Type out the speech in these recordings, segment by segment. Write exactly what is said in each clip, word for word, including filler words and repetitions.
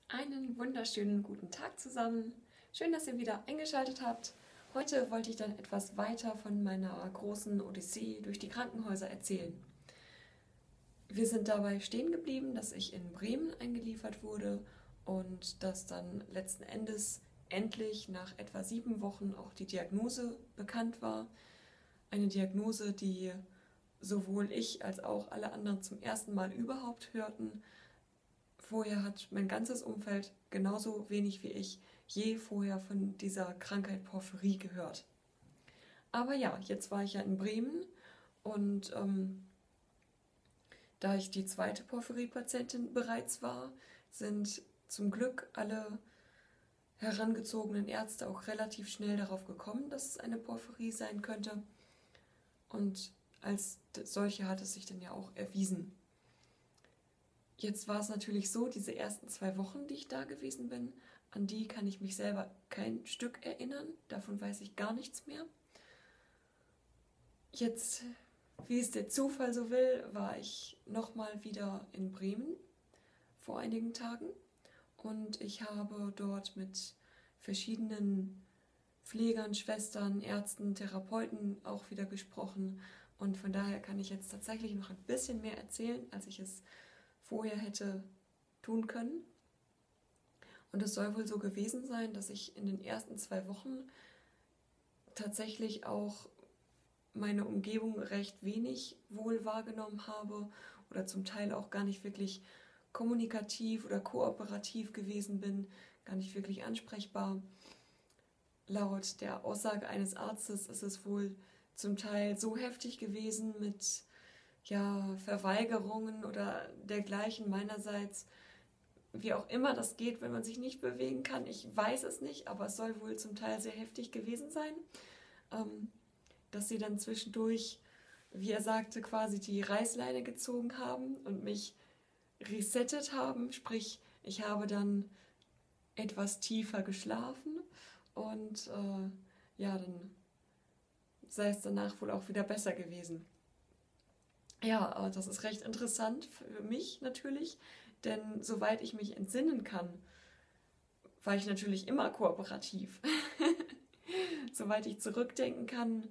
Einen wunderschönen guten Tag zusammen. Schön, dass ihr wieder eingeschaltet habt. Heute wollte ich dann etwas weiter von meiner großen Odyssee durch die Krankenhäuser erzählen. Wir sind dabei stehen geblieben, dass ich in Bremen eingeliefert wurde und dass dann letzten Endes endlich nach etwa sieben Wochen auch die Diagnose bekannt war. Eine Diagnose, die sowohl ich als auch alle anderen zum ersten Mal überhaupt hörten. Vorher hat mein ganzes Umfeld genauso wenig wie ich je vorher von dieser Krankheit Porphyrie gehört. Aber ja, jetzt war ich ja in Bremen und ähm, da ich die zweite Porphyrie-Patientin bereits war, sind zum Glück alle herangezogenen Ärzte auch relativ schnell darauf gekommen, dass es eine Porphyrie sein könnte. Und als solche hat es sich dann ja auch erwiesen. Jetzt war es natürlich so, diese ersten zwei Wochen, die ich da gewesen bin, an die kann ich mich selber kein Stück erinnern. Davon weiß ich gar nichts mehr. Jetzt, wie es der Zufall so will, war ich nochmal wieder in Bremen vor einigen Tagen. Und ich habe dort mit verschiedenen Pflegern, Schwestern, Ärzten, Therapeuten auch wieder gesprochen. Und von daher kann ich jetzt tatsächlich noch ein bisschen mehr erzählen, als ich es vorher hätte tun können. Und es soll wohl so gewesen sein, dass ich in den ersten zwei Wochen tatsächlich auch meine Umgebung recht wenig wohl wahrgenommen habe oder zum Teil auch gar nicht wirklich kommunikativ oder kooperativ gewesen bin, gar nicht wirklich ansprechbar. Laut der Aussage eines Arztes ist es wohl zum Teil so heftig gewesen mit ja, Verweigerungen oder dergleichen meinerseits, wie auch immer das geht, wenn man sich nicht bewegen kann. Ich weiß es nicht, aber es soll wohl zum Teil sehr heftig gewesen sein, ähm, dass sie dann zwischendurch, wie er sagte, quasi die Reißleine gezogen haben und mich resettet haben, sprich, ich habe dann etwas tiefer geschlafen und äh, ja, dann sei es danach wohl auch wieder besser gewesen. Ja, das ist recht interessant für mich natürlich, denn soweit ich mich entsinnen kann, war ich natürlich immer kooperativ. Soweit ich zurückdenken kann,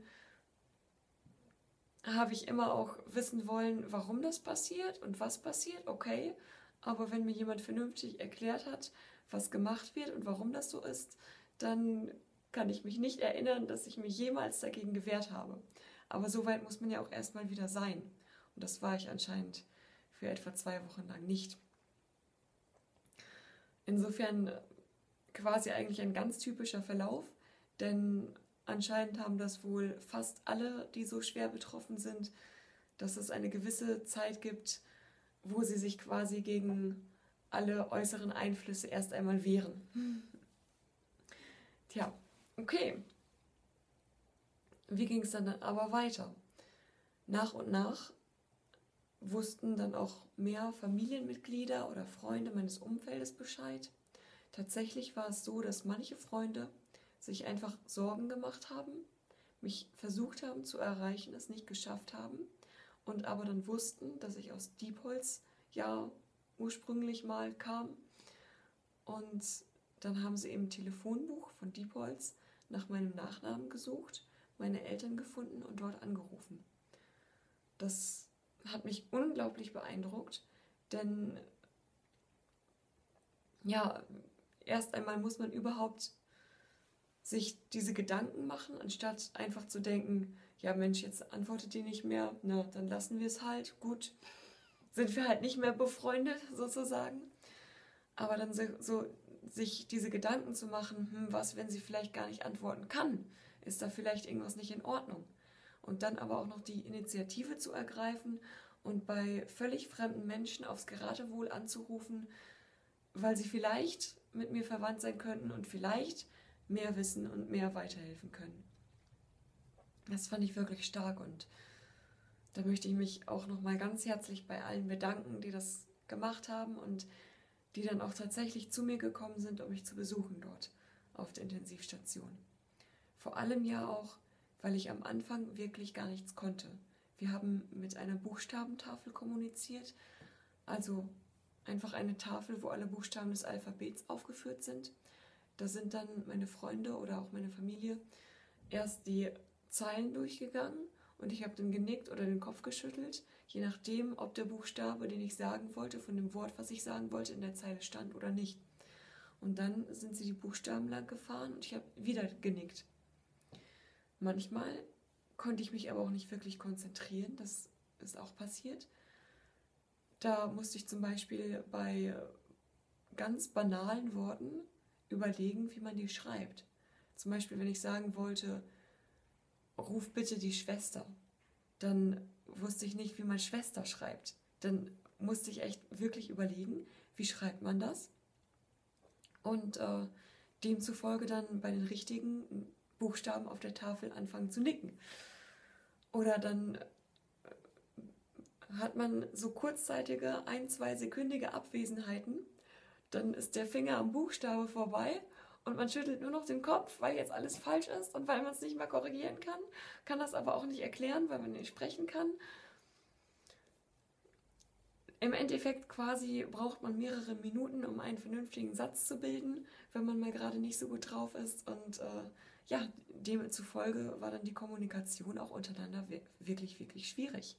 habe ich immer auch wissen wollen, warum das passiert und was passiert, okay. Aber wenn mir jemand vernünftig erklärt hat, was gemacht wird und warum das so ist, dann kann ich mich nicht erinnern, dass ich mich jemals dagegen gewehrt habe. Aber so weit muss man ja auch erstmal wieder sein. Und das war ich anscheinend für etwa zwei Wochen lang nicht. Insofern quasi eigentlich ein ganz typischer Verlauf, denn anscheinend haben das wohl fast alle, die so schwer betroffen sind, dass es eine gewisse Zeit gibt, wo sie sich quasi gegen alle äußeren Einflüsse erst einmal wehren. Tja, okay. Wie ging es dann aber weiter? Nach und nach wussten dann auch mehr Familienmitglieder oder Freunde meines Umfeldes Bescheid. Tatsächlich war es so, dass manche Freunde sich einfach Sorgen gemacht haben, mich versucht haben zu erreichen, es nicht geschafft haben und aber dann wussten, dass ich aus Diepholz ja ursprünglich mal kam. Und dann haben sie im Telefonbuch von Diepholz nach meinem Nachnamen gesucht, meine Eltern gefunden und dort angerufen. Das hat mich unglaublich beeindruckt, denn ja, erst einmal muss man überhaupt sich diese Gedanken machen, anstatt einfach zu denken, ja Mensch, jetzt antwortet die nicht mehr, na, dann lassen wir es halt, gut, sind wir halt nicht mehr befreundet sozusagen. Aber dann so, so sich diese Gedanken zu machen, hm, was, wenn sie vielleicht gar nicht antworten kann, ist da vielleicht irgendwas nicht in Ordnung? Und dann aber auch noch die Initiative zu ergreifen und bei völlig fremden Menschen aufs Geratewohl anzurufen, weil sie vielleicht mit mir verwandt sein könnten und vielleicht mehr wissen und mehr weiterhelfen können. Das fand ich wirklich stark und da möchte ich mich auch nochmal ganz herzlich bei allen bedanken, die das gemacht haben und die dann auch tatsächlich zu mir gekommen sind, um mich zu besuchen dort auf der Intensivstation. Vor allem ja auch, weil ich am Anfang wirklich gar nichts konnte. Wir haben mit einer Buchstabentafel kommuniziert, also einfach eine Tafel, wo alle Buchstaben des Alphabets aufgeführt sind. Da sind dann meine Freunde oder auch meine Familie erst die Zeilen durchgegangen und ich habe dann genickt oder den Kopf geschüttelt, je nachdem, ob der Buchstabe, den ich sagen wollte, von dem Wort, was ich sagen wollte, in der Zeile stand oder nicht. Und dann sind sie die Buchstaben lang gefahren und ich habe wieder genickt. Manchmal konnte ich mich aber auch nicht wirklich konzentrieren, das ist auch passiert. Da musste ich zum Beispiel bei ganz banalen Worten überlegen, wie man die schreibt. Zum Beispiel, wenn ich sagen wollte, ruf bitte die Schwester, dann wusste ich nicht, wie man Schwester schreibt. Dann musste ich echt wirklich überlegen, wie schreibt man das? Und äh, demzufolge dann bei den richtigen Buchstaben auf der Tafel anfangen zu nicken. Oder dann hat man so kurzzeitige, ein-, zweisekündige Abwesenheiten, dann ist der Finger am Buchstabe vorbei und man schüttelt nur noch den Kopf, weil jetzt alles falsch ist und weil man es nicht mehr korrigieren kann, kann das aber auch nicht erklären, weil man nicht sprechen kann. Im Endeffekt quasi braucht man mehrere Minuten, um einen vernünftigen Satz zu bilden, wenn man mal gerade nicht so gut drauf ist. Und äh, ja, demzufolge war dann die Kommunikation auch untereinander wirklich, wirklich schwierig.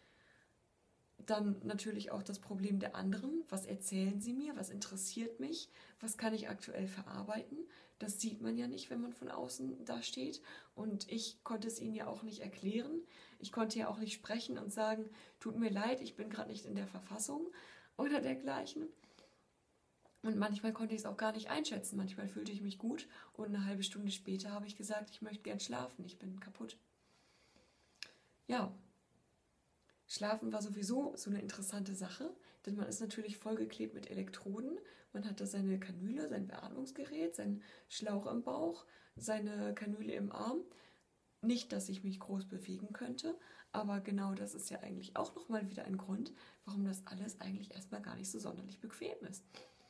Dann natürlich auch das Problem der anderen. Was erzählen sie mir? Was interessiert mich? Was kann ich aktuell verarbeiten? Das sieht man ja nicht, wenn man von außen da steht. Und ich konnte es ihnen ja auch nicht erklären. Ich konnte ja auch nicht sprechen und sagen, tut mir leid, ich bin gerade nicht in der Verfassung oder dergleichen. Und manchmal konnte ich es auch gar nicht einschätzen. Manchmal fühlte ich mich gut und eine halbe Stunde später habe ich gesagt, ich möchte gern schlafen, ich bin kaputt. Ja, Schlafen war sowieso so eine interessante Sache, denn man ist natürlich vollgeklebt mit Elektroden. Man hat da seine Kanüle, sein Beatmungsgerät, seinen Schlauch im Bauch, seine Kanüle im Arm. Nicht, dass ich mich groß bewegen könnte, aber genau das ist ja eigentlich auch nochmal wieder ein Grund, warum das alles eigentlich erstmal gar nicht so sonderlich bequem ist.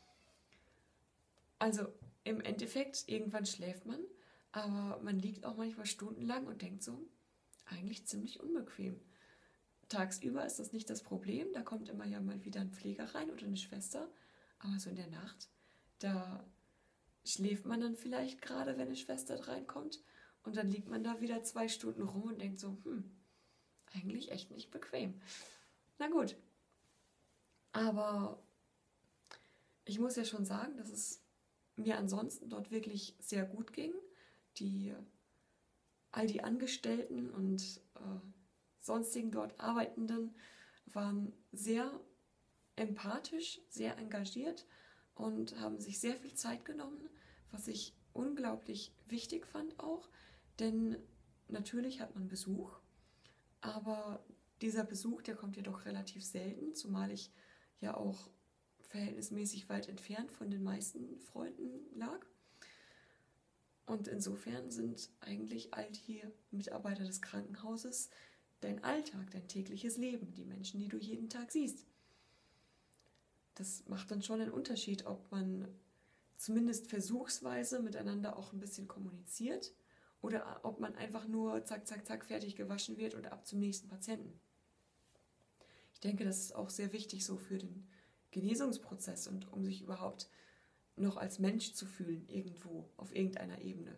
Also im Endeffekt, irgendwann schläft man, aber man liegt auch manchmal stundenlang und denkt so, eigentlich ziemlich unbequem. Tagsüber ist das nicht das Problem, da kommt immer ja mal wieder ein Pfleger rein oder eine Schwester, aber so in der Nacht, da schläft man dann vielleicht gerade, wenn eine Schwester reinkommt und dann liegt man da wieder zwei Stunden rum und denkt so, hm, eigentlich echt nicht bequem. Na gut, aber ich muss ja schon sagen, dass es mir ansonsten dort wirklich sehr gut ging. Die, all die Angestellten und äh, sonstigen dort Arbeitenden waren sehr empathisch, sehr engagiert und haben sich sehr viel Zeit genommen, was ich unglaublich wichtig fand auch, denn natürlich hat man Besuch, aber dieser Besuch, der kommt ja doch relativ selten, zumal ich ja auch verhältnismäßig weit entfernt von den meisten Freunden lag. Und insofern sind eigentlich all die Mitarbeiter des Krankenhauses dein Alltag, dein tägliches Leben, die Menschen, die du jeden Tag siehst. Das macht dann schon einen Unterschied, ob man zumindest versuchsweise miteinander auch ein bisschen kommuniziert oder ob man einfach nur zack, zack, zack fertig gewaschen wird und ab zum nächsten Patienten. Ich denke, das ist auch sehr wichtig so für den Genesungsprozess und um sich überhaupt noch als Mensch zu fühlen, irgendwo, auf irgendeiner Ebene.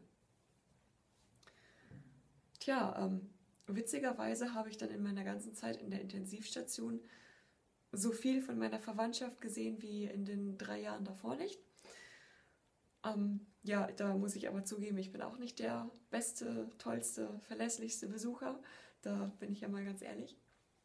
Tja, ähm, witzigerweise habe ich dann in meiner ganzen Zeit in der Intensivstation so viel von meiner Verwandtschaft gesehen wie in den drei Jahren davor nicht. Ähm, ja, da muss ich aber zugeben, ich bin auch nicht der beste, tollste, verlässlichste Besucher. Da bin ich ja mal ganz ehrlich.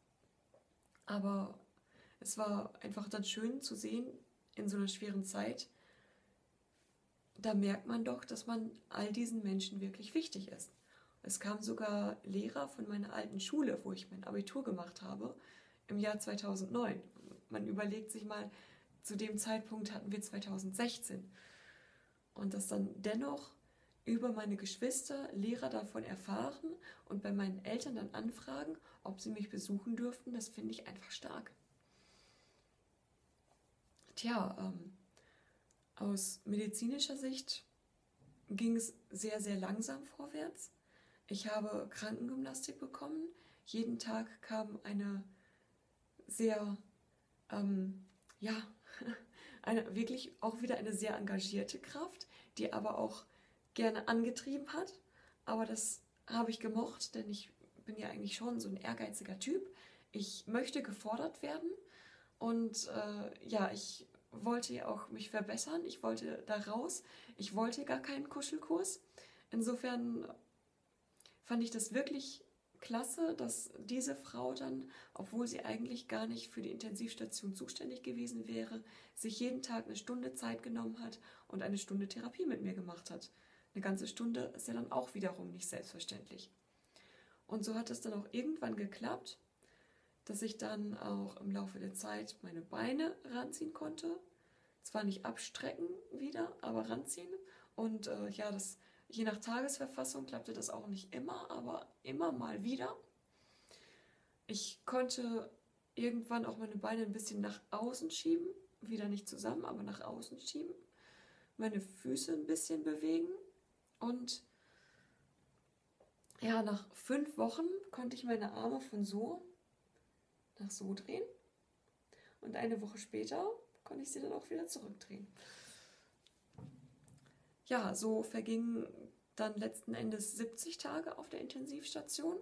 Aber es war einfach dann schön zu sehen, in so einer schweren Zeit, da merkt man doch, dass man all diesen Menschen wirklich wichtig ist. Es kamen sogar Lehrer von meiner alten Schule, wo ich mein Abitur gemacht habe, im Jahr zweitausendneun. Man überlegt sich mal, zu dem Zeitpunkt hatten wir zweitausendsechzehn. Und dass dann dennoch über meine Geschwister Lehrer davon erfahren und bei meinen Eltern dann anfragen, ob sie mich besuchen dürften, das finde ich einfach stark. Tja, ähm, aus medizinischer Sicht ging es sehr, sehr langsam vorwärts. Ich habe Krankengymnastik bekommen. Jeden Tag kam eine sehr, ähm, ja, eine, wirklich auch wieder eine sehr engagierte Kraft, die aber auch gerne angetrieben hat. Aber das habe ich gemocht, denn ich bin ja eigentlich schon so ein ehrgeiziger Typ. Ich möchte gefordert werden und äh, ja, ich wollte ja auch mich verbessern. Ich wollte da raus. Ich wollte gar keinen Kuschelkurs. Insofern fand ich das wirklich klasse, dass diese Frau dann, obwohl sie eigentlich gar nicht für die Intensivstation zuständig gewesen wäre, sich jeden Tag eine Stunde Zeit genommen hat und eine Stunde Therapie mit mir gemacht hat. Eine ganze Stunde ist ja dann auch wiederum nicht selbstverständlich. Und so hat es dann auch irgendwann geklappt, dass ich dann auch im Laufe der Zeit meine Beine ranziehen konnte. Zwar nicht abstrecken wieder, aber ranziehen. Und äh, ja, das, je nach Tagesverfassung klappte das auch nicht immer, aber immer mal wieder. Ich konnte irgendwann auch meine Beine ein bisschen nach außen schieben. Wieder nicht zusammen, aber nach außen schieben. Meine Füße ein bisschen bewegen. Und ja, nach fünf Wochen konnte ich meine Arme von so nach so drehen. Und eine Woche später konnte ich sie dann auch wieder zurückdrehen. Ja, so vergingen dann letzten Endes siebzig Tage auf der Intensivstation.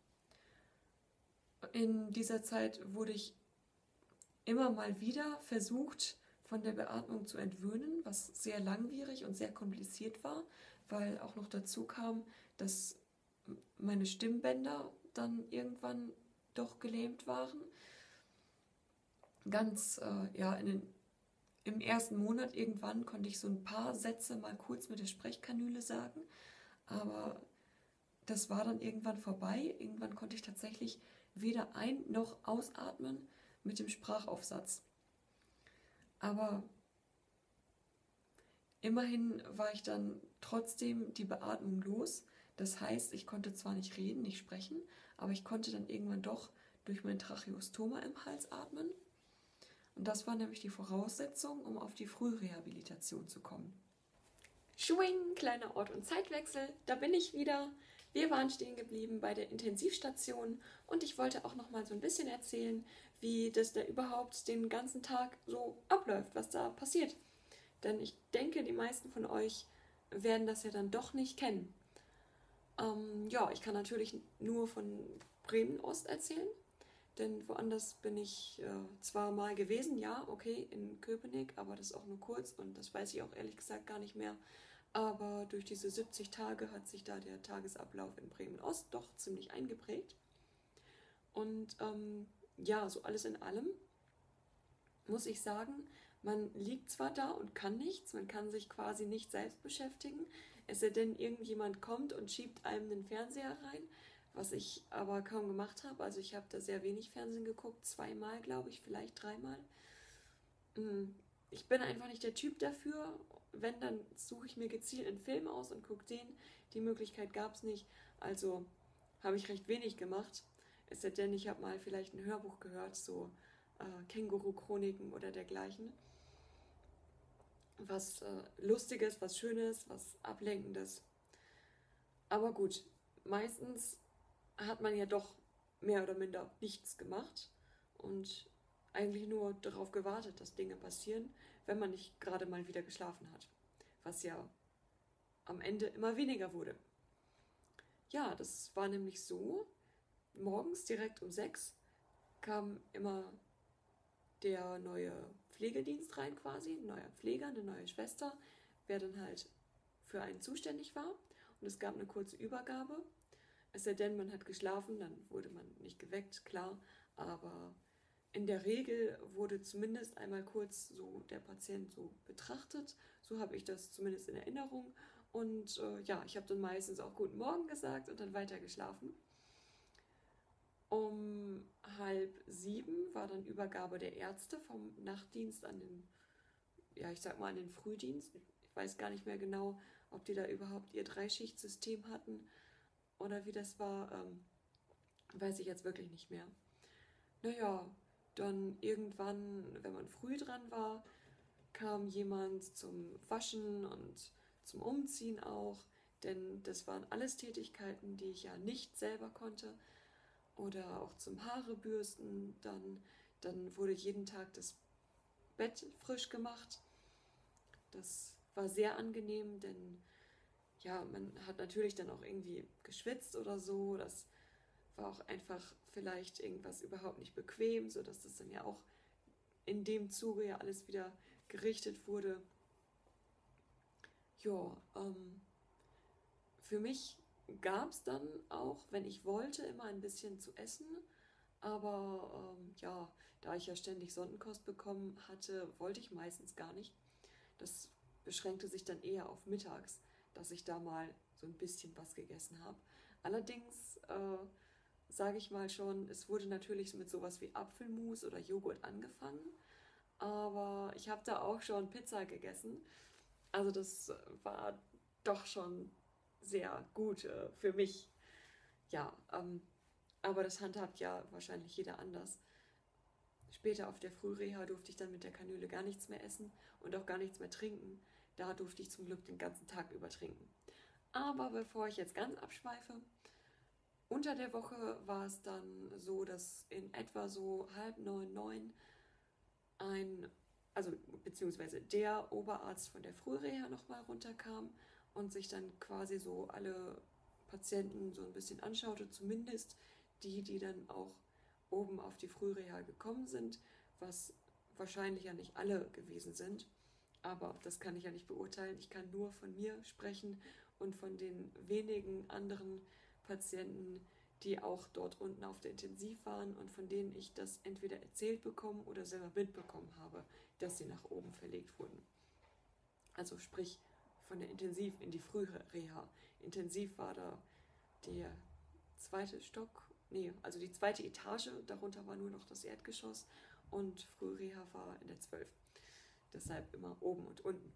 In dieser Zeit wurde ich immer mal wieder versucht, von der Beatmung zu entwöhnen, was sehr langwierig und sehr kompliziert war, weil auch noch dazu kam, dass meine Stimmbänder dann irgendwann doch gelähmt waren. Ganz, äh, ja, in den, im ersten Monat irgendwann konnte ich so ein paar Sätze mal kurz mit der Sprechkanüle sagen, aber das war dann irgendwann vorbei. Irgendwann konnte ich tatsächlich weder ein- noch ausatmen mit dem Sprachaufsatz. Aber immerhin war ich dann trotzdem die Beatmung los. Das heißt, ich konnte zwar nicht reden, nicht sprechen, aber ich konnte dann irgendwann doch durch mein Tracheostoma im Hals atmen. Und das war nämlich die Voraussetzung, um auf die Frührehabilitation zu kommen. Schwing, kleiner Ort- und Zeitwechsel, da bin ich wieder. Wir waren stehen geblieben bei der Intensivstation und ich wollte auch noch mal so ein bisschen erzählen, wie das da überhaupt den ganzen Tag so abläuft, was da passiert. Denn ich denke, die meisten von euch werden das ja dann doch nicht kennen. Ähm, ja, ich kann natürlich nur von Bremen-Ost erzählen, denn woanders bin ich äh, zwar mal gewesen, ja, okay, in Köpenick, aber das auch nur kurz und das weiß ich auch ehrlich gesagt gar nicht mehr. Aber durch diese siebzig Tage hat sich da der Tagesablauf in Bremen-Ost doch ziemlich eingeprägt. Und ähm, ja, so alles in allem muss ich sagen, man liegt zwar da und kann nichts, man kann sich quasi nicht selbst beschäftigen, es sei denn, irgendjemand kommt und schiebt einem den Fernseher rein, was ich aber kaum gemacht habe. Also ich habe da sehr wenig Fernsehen geguckt, zweimal glaube ich, vielleicht dreimal. Ich bin einfach nicht der Typ dafür. Wenn, dann suche ich mir gezielt einen Film aus und gucke den. Die Möglichkeit gab es nicht, also habe ich recht wenig gemacht. Es sei denn, ich habe mal vielleicht ein Hörbuch gehört, so äh, Känguru-Chroniken oder dergleichen. Was äh, Lustiges, was Schönes, was Ablenkendes. Aber gut, meistens hat man ja doch mehr oder minder nichts gemacht und eigentlich nur darauf gewartet, dass Dinge passieren, wenn man nicht gerade mal wieder geschlafen hat. Was ja am Ende immer weniger wurde. Ja, das war nämlich so, morgens direkt um sechs kam immer der neue Pflegedienst rein quasi, ein neuer Pfleger, eine neue Schwester, wer dann halt für einen zuständig war. Und es gab eine kurze Übergabe. Es sei denn, man hat geschlafen, dann wurde man nicht geweckt, klar. Aber in der Regel wurde zumindest einmal kurz so der Patient so betrachtet. So habe ich das zumindest in Erinnerung. Und äh, ja, ich habe dann meistens auch Guten Morgen gesagt und dann weiter geschlafen. Um halb sieben war dann Übergabe der Ärzte vom Nachtdienst an den, ja, ich sag mal an den Frühdienst. Ich weiß gar nicht mehr genau, ob die da überhaupt ihr Dreischichtsystem hatten oder wie das war. Ähm, weiß ich jetzt wirklich nicht mehr. Naja, dann irgendwann, wenn man früh dran war, kam jemand zum Waschen und zum Umziehen auch, denn das waren alles Tätigkeiten, die ich ja nicht selber konnte. Oder auch zum Haarebürsten, dann, dann wurde jeden Tag das Bett frisch gemacht. Das war sehr angenehm, denn ja, man hat natürlich dann auch irgendwie geschwitzt oder so. Das war auch einfach vielleicht irgendwas überhaupt nicht bequem, sodass das dann ja auch in dem Zuge ja alles wieder gerichtet wurde. Ja, ähm, für mich gab es dann auch, wenn ich wollte, immer ein bisschen zu essen. Aber ähm, ja, da ich ja ständig Sondenkost bekommen hatte, wollte ich meistens gar nicht. Das beschränkte sich dann eher auf mittags, dass ich da mal so ein bisschen was gegessen habe. Allerdings äh, sage ich mal schon, es wurde natürlich mit sowas wie Apfelmus oder Joghurt angefangen, aber ich habe da auch schon Pizza gegessen. Also das war doch schon sehr gut äh, für mich. Ja, ähm, aber das handhabt ja wahrscheinlich jeder anders. Später auf der Frühreha durfte ich dann mit der Kanüle gar nichts mehr essen und auch gar nichts mehr trinken. Da durfte ich zum Glück den ganzen Tag über trinken. Aber bevor ich jetzt ganz abschweife, unter der Woche war es dann so, dass in etwa so halb neun, neun ein, also beziehungsweise der Oberarzt von der Frühreha nochmal runterkam und sich dann quasi so alle Patienten so ein bisschen anschaute, zumindest die, die dann auch oben auf die Frühreha gekommen sind, was wahrscheinlich ja nicht alle gewesen sind. Aber das kann ich ja nicht beurteilen. Ich kann nur von mir sprechen und von den wenigen anderen Patienten, die auch dort unten auf der Intensiv waren und von denen ich das entweder erzählt bekommen oder selber mitbekommen habe, dass sie nach oben verlegt wurden. Also sprich von der Intensiv in die Frühreha. Intensiv war da der zweite Stock, nee, also die zweite Etage, darunter war nur noch das Erdgeschoss und Frühreha war in der zwölf. Deshalb immer oben und unten.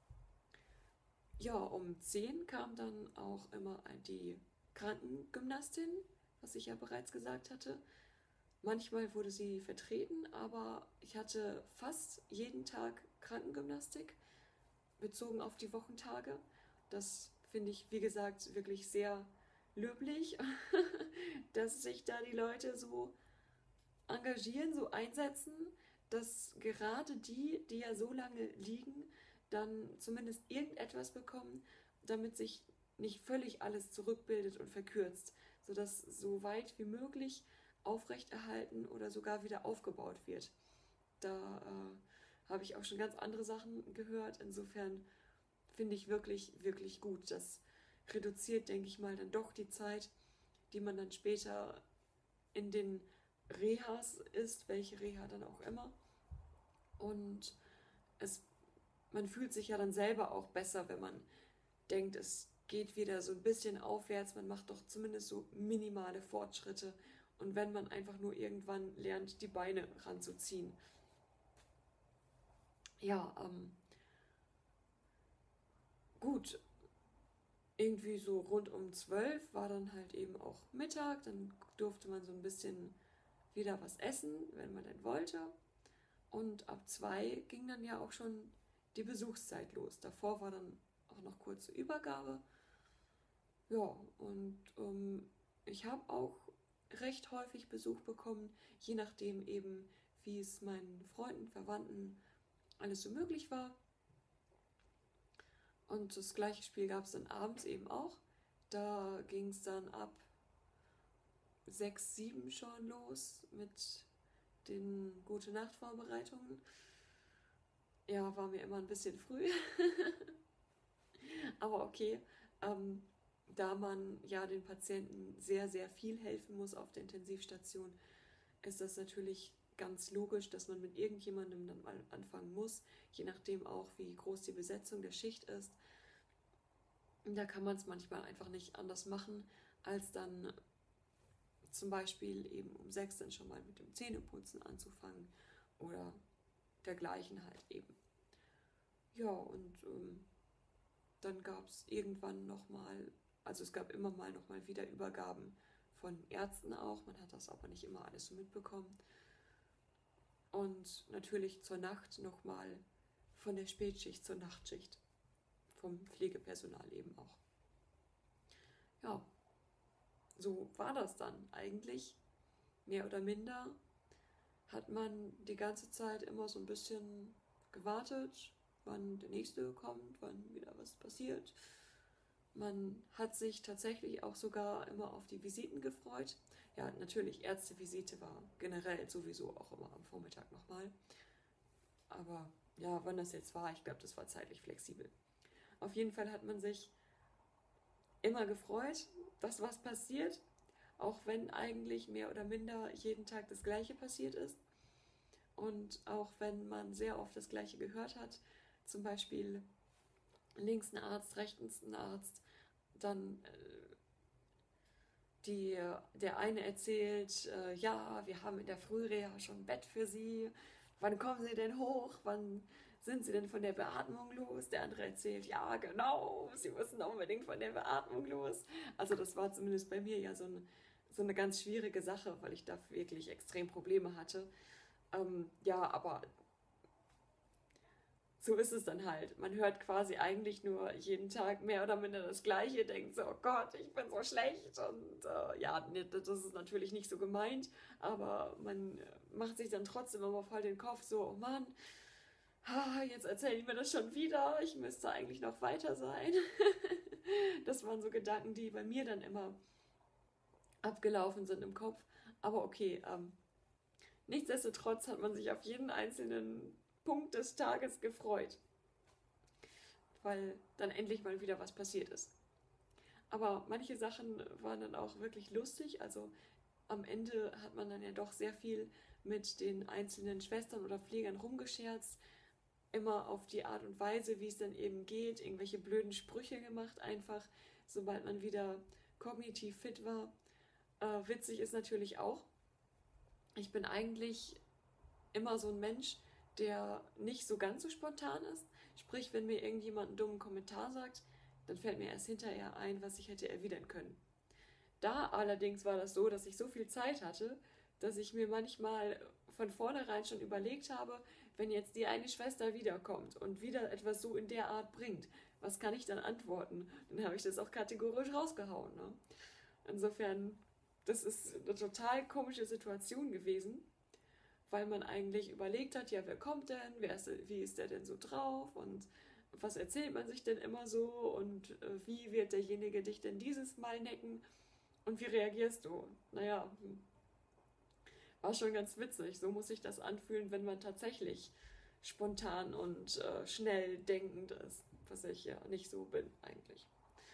Ja, um zehn kam dann auch immer die Krankengymnastin, was ich ja bereits gesagt hatte. Manchmal wurde sie vertreten, aber ich hatte fast jeden Tag Krankengymnastik, bezogen auf die Wochentage. Das finde ich, wie gesagt, wirklich sehr löblich, dass sich da die Leute so engagieren, so einsetzen, dass gerade die, die ja so lange liegen, dann zumindest irgendetwas bekommen, damit sich nicht völlig alles zurückbildet und verkürzt, sodass so weit wie möglich aufrechterhalten oder sogar wieder aufgebaut wird. Da äh, habe ich auch schon ganz andere Sachen gehört. Insofern finde ich wirklich, wirklich gut. Das reduziert, denke ich mal, dann doch die Zeit, die man dann später in den Rehas ist, welche Reha dann auch immer. Und es, man fühlt sich ja dann selber auch besser, wenn man denkt, es geht wieder so ein bisschen aufwärts, man macht doch zumindest so minimale Fortschritte. Und wenn man einfach nur irgendwann lernt, die Beine ranzuziehen. Ja, ähm, gut, irgendwie so rund um zwölf war dann halt eben auch Mittag, dann durfte man so ein bisschen wieder was essen, wenn man denn wollte. Und ab zwei ging dann ja auch schon die Besuchszeit los. Davor war dann auch noch kurze Übergabe. Ja, und ähm, ich habe auch recht häufig Besuch bekommen, je nachdem eben, wie es meinen Freunden, Verwandten alles so möglich war. Und das gleiche Spiel gab es dann abends eben auch. Da ging es dann ab sechs, sieben schon los mit den Gute-Nacht-Vorbereitungen. Ja, war mir immer ein bisschen früh. Aber okay, ähm, da man ja den Patienten sehr, sehr viel helfen muss auf der Intensivstation, ist das natürlich ganz logisch, dass man mit irgendjemandem dann mal anfangen muss, je nachdem auch, wie groß die Besetzung der Schicht ist. Da kann man es manchmal einfach nicht anders machen, als dann zum Beispiel eben um sechs dann schon mal mit dem Zähneputzen anzufangen oder dergleichen halt eben. Ja, und ähm, dann gab es irgendwann nochmal, also es gab immer mal nochmal wieder Übergaben von Ärzten auch, man hat das aber nicht immer alles so mitbekommen. Und natürlich zur Nacht nochmal von der Spätschicht zur Nachtschicht, vom Pflegepersonal eben auch. Ja, so war das dann eigentlich, mehr oder minder. hat man die ganze Zeit immer so ein bisschen gewartet, wann der nächste kommt, wann wieder was passiert. Man hat sich tatsächlich auch sogar immer auf die Visiten gefreut. Ja, natürlich, Ärztevisite war generell sowieso auch immer am Vormittag nochmal. Aber ja, wann das jetzt war, ich glaube, das war zeitlich flexibel. Auf jeden Fall hat man sich immer gefreut, dass was passiert, auch wenn eigentlich mehr oder minder jeden Tag das Gleiche passiert ist. Und auch wenn man sehr oft das Gleiche gehört hat, zum Beispiel links ein Arzt, rechts ein Arzt, dann äh, die, der eine erzählt, äh, ja, wir haben in der Frühreha schon ein Bett für Sie. Wann kommen Sie denn hoch? Wann sind Sie denn von der Beatmung los? Der andere erzählt, ja, genau, Sie müssen unbedingt von der Beatmung los. Also das war zumindest bei mir ja so eine, so eine ganz schwierige Sache, weil ich da wirklich extrem Probleme hatte. Ähm, ja, aber so ist es dann halt. Man hört quasi eigentlich nur jeden Tag mehr oder minder das Gleiche, denkt so, oh Gott, ich bin so schlecht. Und äh, ja, das ist natürlich nicht so gemeint, aber man macht sich dann trotzdem immer voll den Kopf, so, oh Mann, jetzt erzählen die mir das schon wieder, ich müsste eigentlich noch weiter sein. Das waren so Gedanken, die bei mir dann immer abgelaufen sind im Kopf. Aber okay, ähm, nichtsdestotrotz hat man sich auf jeden einzelnen Punkt des Tages gefreut, weil dann endlich mal wieder was passiert ist. Aber manche Sachen waren dann auch wirklich lustig. Also am Ende hat man dann ja doch sehr viel mit den einzelnen Schwestern oder Pflegern rumgescherzt. Immer auf die Art und Weise, wie es dann eben geht. Irgendwelche blöden Sprüche gemacht einfach, sobald man wieder kognitiv fit war. Äh, witzig ist natürlich auch, ich bin eigentlich immer so ein Mensch, der nicht so ganz so spontan ist. Sprich, wenn mir irgendjemand einen dummen Kommentar sagt, dann fällt mir erst hinterher ein, was ich hätte erwidern können. Da allerdings war das so, dass ich so viel Zeit hatte, dass ich mir manchmal von vornherein schon überlegt habe, wenn jetzt die eine Schwester wiederkommt und wieder etwas so in der Art bringt, was kann ich dann antworten? Dann habe ich das auch kategorisch rausgehauen. Ne? Insofern, das ist eine total komische Situation gewesen, weil man eigentlich überlegt hat, ja, wer kommt denn, wer ist, wie ist der denn so drauf und was erzählt man sich denn immer so und äh, wie wird derjenige dich denn dieses Mal necken und wie reagierst du? Naja, war schon ganz witzig. So muss sich das anfühlen, wenn man tatsächlich spontan und äh, schnell denkend ist, was ich ja nicht so bin eigentlich.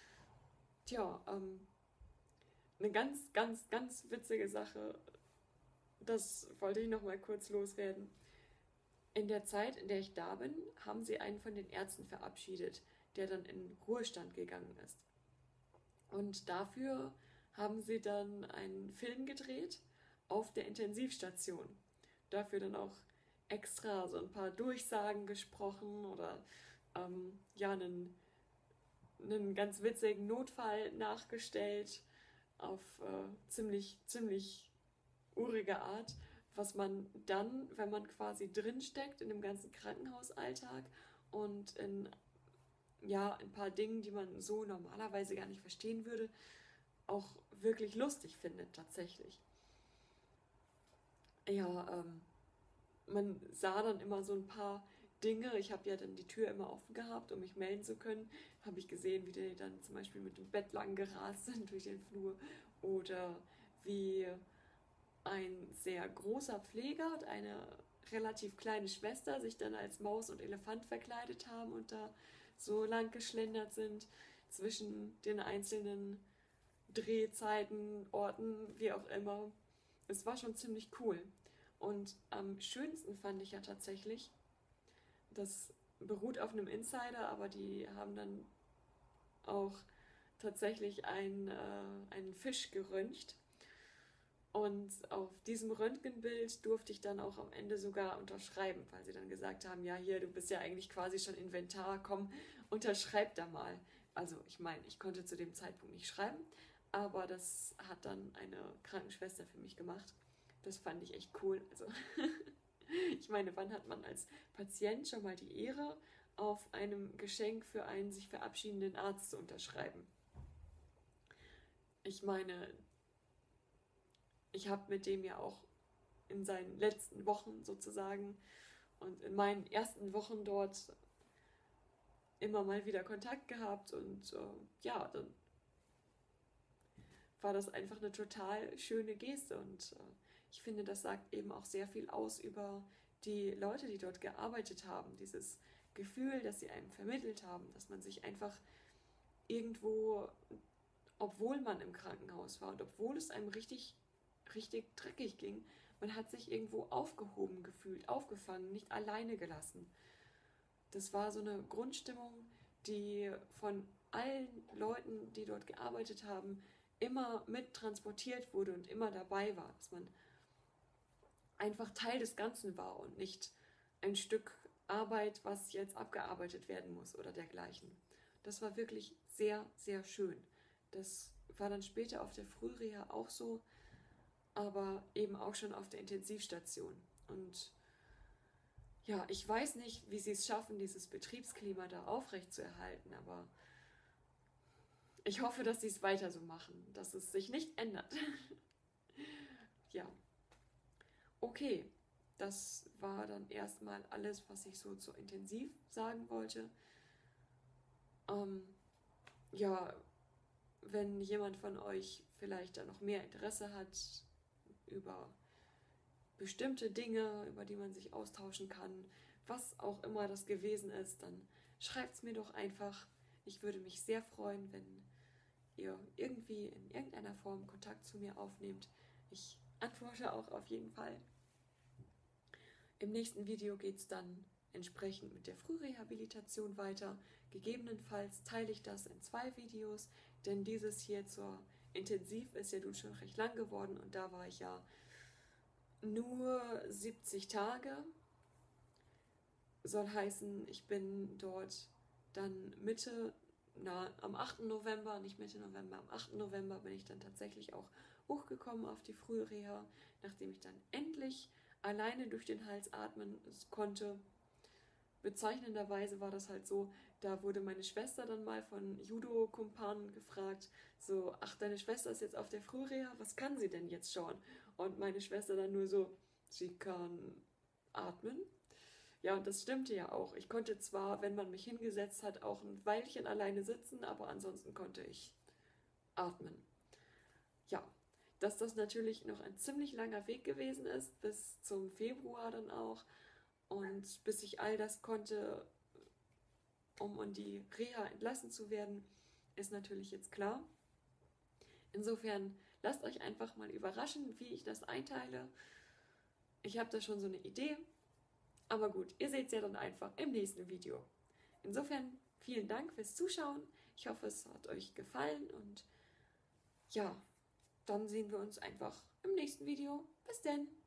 Tja, ähm, eine ganz, ganz, ganz witzige Sache, das wollte ich noch mal kurz loswerden. In der Zeit, in der ich da bin, haben sie einen von den Ärzten verabschiedet, der dann in Ruhestand gegangen ist. Und dafür haben sie dann einen Film gedreht auf der Intensivstation. Dafür dann auch extra so ein paar Durchsagen gesprochen oder ähm, ja, einen, einen ganz witzigen Notfall nachgestellt auf äh, ziemlich, ziemlich urige Art, was man dann, wenn man quasi drinsteckt in dem ganzen Krankenhausalltag und in ja, ein paar Dingen, die man so normalerweise gar nicht verstehen würde, auch wirklich lustig findet tatsächlich. Ja, ähm, man sah dann immer so ein paar Dinge. Ich habe ja dann die Tür immer offen gehabt, um mich melden zu können. Habe ich gesehen, wie die dann zum Beispiel mit dem Bett lang gerast sind durch den Flur oder wie ein sehr großer Pfleger und eine relativ kleine Schwester sich dann als Maus und Elefant verkleidet haben und da so lang geschlendert sind zwischen den einzelnen Drehzeiten, Orten, wie auch immer. Es war schon ziemlich cool. Und am schönsten fand ich ja tatsächlich, das beruht auf einem Insider, aber die haben dann auch tatsächlich einen, äh, einen Fisch geröntgt. Und auf diesem Röntgenbild durfte ich dann auch am Ende sogar unterschreiben, weil sie dann gesagt haben, ja hier, du bist ja eigentlich quasi schon Inventar, komm, unterschreib da mal. Also ich meine, ich konnte zu dem Zeitpunkt nicht schreiben, aber das hat dann eine Krankenschwester für mich gemacht. Das fand ich echt cool. Also ich meine, wann hat man als Patient schon mal die Ehre, auf einem Geschenk für einen sich verabschiedenden Arzt zu unterschreiben? Ich meine, ich habe mit dem ja auch in seinen letzten Wochen sozusagen und in meinen ersten Wochen dort immer mal wieder Kontakt gehabt und äh, ja, dann war das einfach eine total schöne Geste und äh, ich finde, das sagt eben auch sehr viel aus über die Leute, die dort gearbeitet haben, dieses Gefühl, das sie einem vermittelt haben, dass man sich einfach irgendwo, obwohl man im Krankenhaus war und obwohl es einem richtig, richtig dreckig ging, man hat sich irgendwo aufgehoben gefühlt, aufgefangen, nicht alleine gelassen. Das war so eine Grundstimmung, die von allen Leuten, die dort gearbeitet haben, immer mit transportiert wurde und immer dabei war, dass man einfach Teil des Ganzen war und nicht ein Stück Arbeit, was jetzt abgearbeitet werden muss oder dergleichen. Das war wirklich sehr, sehr schön. Das war dann später auf der Frühreha auch so, aber eben auch schon auf der Intensivstation. Und ja, ich weiß nicht, wie sie es schaffen, dieses Betriebsklima da aufrechtzuerhalten, aber ich hoffe, dass sie es weiter so machen, dass es sich nicht ändert. Ja, okay, das war dann erstmal alles, was ich so zu intensiv sagen wollte. Ähm, ja, wenn jemand von euch vielleicht da noch mehr Interesse hat über bestimmte Dinge, über die man sich austauschen kann, was auch immer das gewesen ist, dann schreibt es mir doch einfach. Ich würde mich sehr freuen, wenn ihr irgendwie in irgendeiner Form Kontakt zu mir aufnehmt. Ich antworte auch auf jeden Fall. Im nächsten Video geht es dann entsprechend mit der Frührehabilitation weiter. Gegebenenfalls teile ich das in zwei Videos, denn dieses hier zur Intensiv ist ja nun schon recht lang geworden und da war ich ja nur siebzig Tage. Soll heißen, ich bin dort dann Mitte, na, am achten November, nicht Mitte November, am achten November bin ich dann tatsächlich auch hochgekommen auf die Frühreha, nachdem ich dann endlich alleine durch den Hals atmen konnte. Bezeichnenderweise war das halt so, da wurde meine Schwester dann mal von Judo-Kumpanen gefragt, so, ach, deine Schwester ist jetzt auf der Frühreha, was kann sie denn jetzt schon? Und meine Schwester dann nur so, sie kann atmen. Ja, und das stimmte ja auch. Ich konnte zwar, wenn man mich hingesetzt hat, auch ein Weilchen alleine sitzen, aber ansonsten konnte ich atmen. Ja, dass das natürlich noch ein ziemlich langer Weg gewesen ist, bis zum Februar dann auch. Und bis ich all das konnte, um in die Reha entlassen zu werden, ist natürlich jetzt klar. Insofern lasst euch einfach mal überraschen, wie ich das einteile. Ich habe da schon so eine Idee. Aber gut, ihr seht es ja dann einfach im nächsten Video. Insofern vielen Dank fürs Zuschauen. Ich hoffe, es hat euch gefallen und ja, dann sehen wir uns einfach im nächsten Video. Bis denn!